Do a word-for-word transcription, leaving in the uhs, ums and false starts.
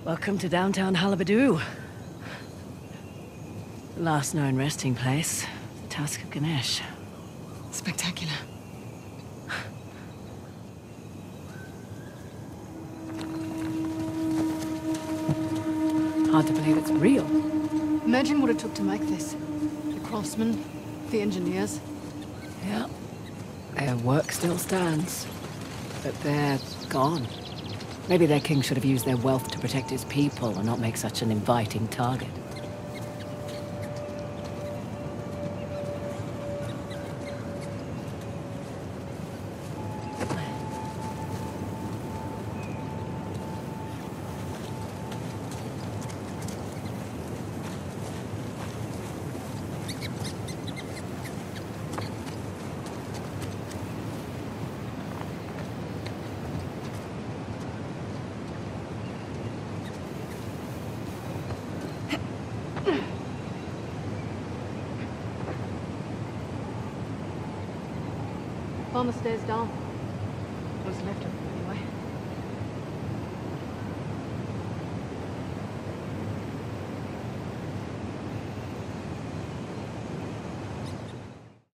Welcome to downtown Halabadu. The last known resting place, the Tusk of Ganesh. Spectacular. Hard to believe it's real. Imagine what it took to make this. The craftsmen, the engineers. Yeah. Their work still stands, but they're gone. Maybe their king should have used their wealth to protect his people and not make such an inviting target. On the stairs down. What's left of it?